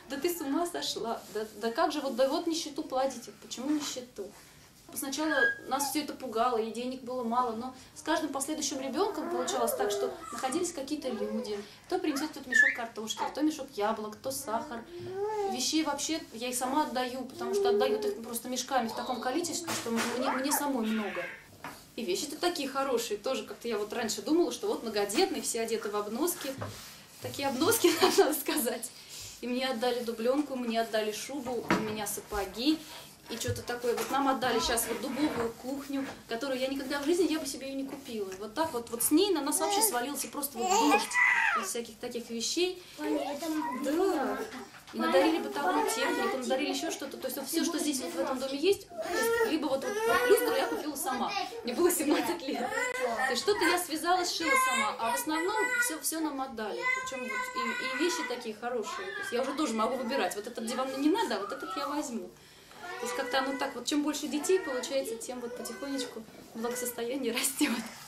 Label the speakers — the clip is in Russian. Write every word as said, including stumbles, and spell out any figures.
Speaker 1: Да ты с ума сошла. Да, да как же, вот, да вот нищету платите. Почему нищету? Сначала нас все это пугало, и денег было мало, но с каждым последующим ребенком получалось так, что находились какие-то люди. Кто принесет тут мешок картошки, кто мешок яблок, кто сахар. Вещей вообще я их сама отдаю, потому что отдают их просто мешками в таком количестве, что мне, мне самой много. И вещи-то такие хорошие, тоже как-то я вот раньше думала, что вот многодетные, все одеты в обноски. Такие обноски, надо сказать. И мне отдали дубленку, мне отдали шубу, у меня сапоги. И что-то такое, вот нам отдали сейчас вот дубовую кухню, которую я никогда в жизни, я бы себе ее не купила. Вот так вот, вот с ней на нас вообще свалился просто вот дождь из всяких таких вещей. Да. И надарили бытовую технику, надарили еще что-то. То есть вот все, что здесь вот в этом доме есть, есть либо вот, вот, вот люстру я купила сама. Мне было семнадцать лет. То есть что-то я связала, сшила сама, а в основном все, все нам отдали. Причем вот и, и вещи такие хорошие. То есть я уже тоже могу выбирать. Вот этот диван мне не надо, а вот этот я возьму. То есть как-то оно так вот, чем больше детей получается, тем вот потихонечку благосостояние растет.